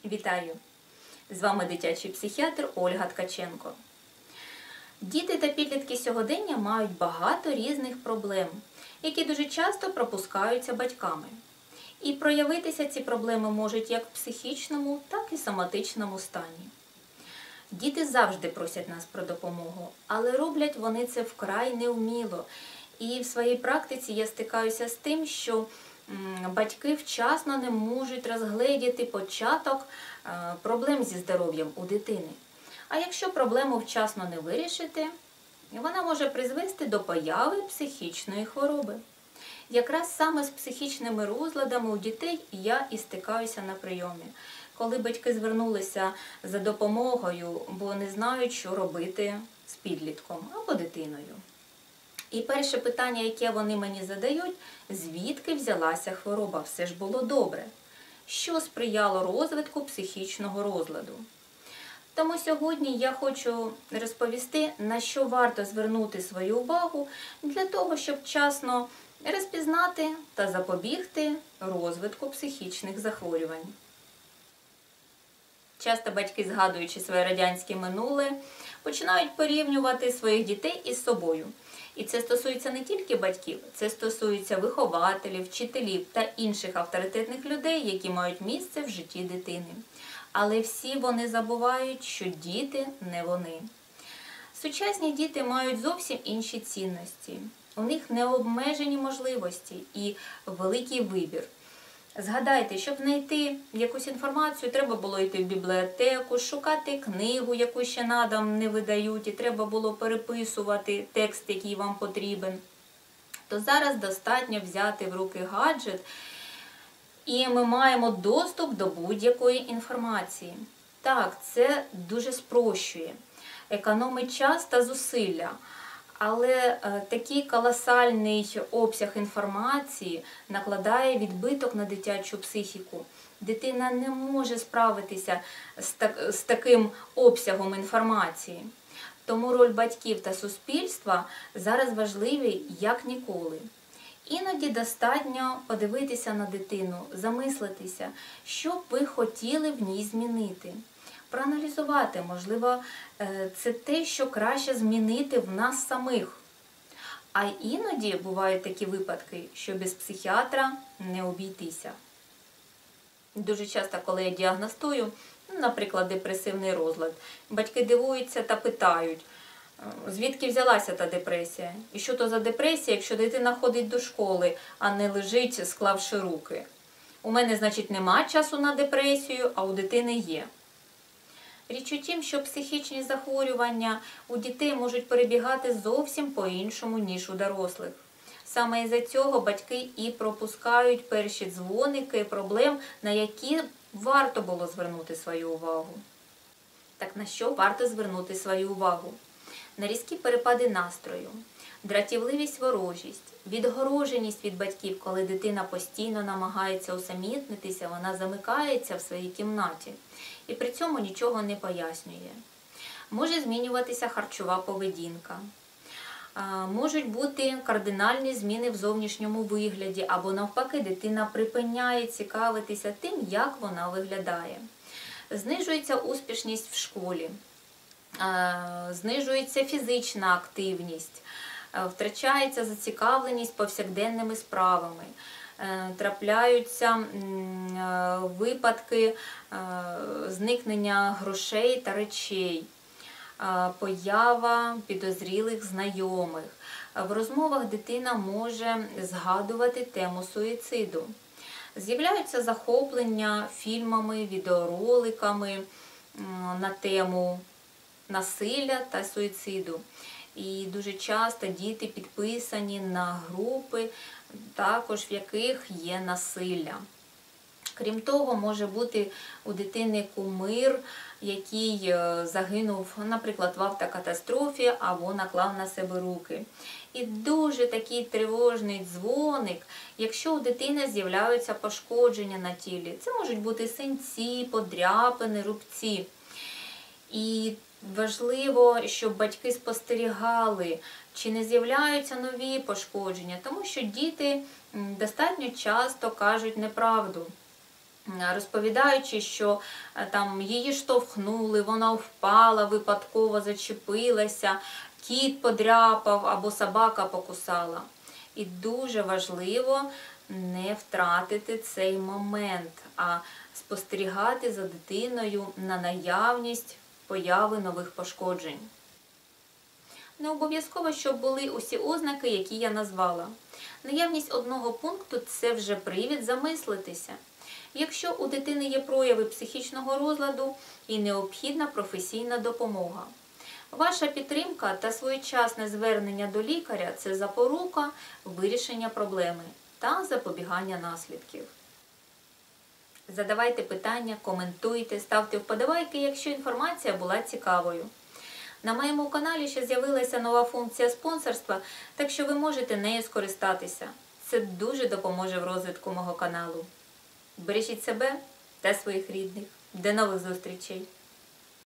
Вітаю! З вами дитячий психіатр Ольга Ткаченко. Діти та підлітки сьогодення мають багато різних проблем, які дуже часто пропускаються батьками. І проявитися ці проблеми можуть як в психічному, так і соматичному стані. Діти завжди просять нас про допомогу, але роблять вони це вкрай невміло. І в своїй практиці я стикаюся з тим, що батьки вчасно не можуть розгледіти початок проблем зі здоров'ям у дитини. А якщо проблему вчасно не вирішити, вона може призвести до появи психічної хвороби. Якраз саме з психічними розладами у дітей я і стикаюся на прийомі, коли батьки звернулися за допомогою, бо не знають, що робити з підлітком або дитиною. І перше питання, яке вони мені задають, звідки взялася хвороба? Все ж було добре. Що сприяло розвитку психічного розладу? Тому сьогодні я хочу розповісти, на що варто звернути свою увагу для того, щоб вчасно розпізнати та запобігти розвитку психічних захворювань. Часто батьки, згадуючи своє радянське минуле, починають порівнювати своїх дітей із собою. І це стосується не тільки батьків, це стосується вихователів, вчителів та інших авторитетних людей, які мають місце в житті дитини. Але всі вони забувають, що діти не вони. Сучасні діти мають зовсім інші цінності. У них необмежені можливості і великий вибір. Згадайте, щоб знайти якусь інформацію, треба було йти в бібліотеку, шукати книгу, яку ще на дом не видають, і треба було переписувати текст, який вам потрібен. То зараз достатньо взяти в руки гаджет, і ми маємо доступ до будь-якої інформації. Так, це дуже спрощує, економить час та зусилля. Але такий колосальний обсяг інформації накладає відбиток на дитячу психіку. Дитина не може справитися з таким обсягом інформації. Тому роль батьків та суспільства зараз важливі як ніколи. Іноді достатньо подивитися на дитину, замислитися, що б ви хотіли в ній змінити. Проаналізувати, можливо, це те, що краще змінити в нас самих. А іноді бувають такі випадки, що без психіатра не обійтися. Дуже часто, коли я діагностую, наприклад, депресивний розлад, батьки дивуються та питають, звідки взялася та депресія? І що то за депресія, якщо дитина ходить до школи, а не лежить, склавши руки? У мене, значить, нема часу на депресію, а у дитини є. Річ у тім, що психічні захворювання у дітей можуть перебігати зовсім по-іншому, ніж у дорослих. Саме із-за цього батьки і пропускають перші дзвоники проблем, на які варто було звернути свою увагу. Так на що варто звернути свою увагу? На різкі перепади настрою, дратівливість, ворожість, відгороженість від батьків, коли дитина постійно намагається усамітнитися, вона замикається в своїй кімнаті і при цьому нічого не пояснює. Може змінюватися харчова поведінка. Можуть бути кардинальні зміни в зовнішньому вигляді, або навпаки дитина припиняє цікавитися тим, як вона виглядає. Знижується успішність в школі, знижується фізична активність, втрачається зацікавленість повсякденними справами, трапляються випадки зникнення грошей та речей, поява підозрілих знайомих. В розмовах дитина може згадувати тему суїциду. З'являються захоплення фільмами, відеороликами на тему насилля та суїциду. І дуже часто діти підписані на групи, також в яких є насилля. Крім того, може бути у дитини кумир, який загинув, наприклад, в автокатастрофі або наклав на себе руки. І дуже такий тривожний дзвоник, якщо у дитини з'являються пошкодження на тілі. Це можуть бути синці, подряпини, рубці. І важливо, щоб батьки спостерігали, чи не з'являються нові пошкодження, тому що діти достатньо часто кажуть неправду. розповідаючи, що там її штовхнули, вона впала, випадково зачепилася, кіт подряпав або собака покусала. І дуже важливо не втратити цей момент, а спостерігати за дитиною на наявність появи нових пошкоджень. Не обов'язково, щоб були усі ознаки, які я назвала. Наявність одного пункту – це вже привід замислитися. Якщо у дитини є прояви психічного розладу і необхідна професійна допомога. Ваша підтримка та своєчасне звернення до лікаря – це запорука вирішення проблеми та запобігання наслідків. Задавайте питання, коментуйте, ставте вподобайки, якщо інформація була цікавою. На моєму каналі ще з'явилася нова функція спонсорства, так що ви можете нею скористатися. Це дуже допоможе в розвитку мого каналу. Бережіть себе та своїх рідних. До нових зустрічей!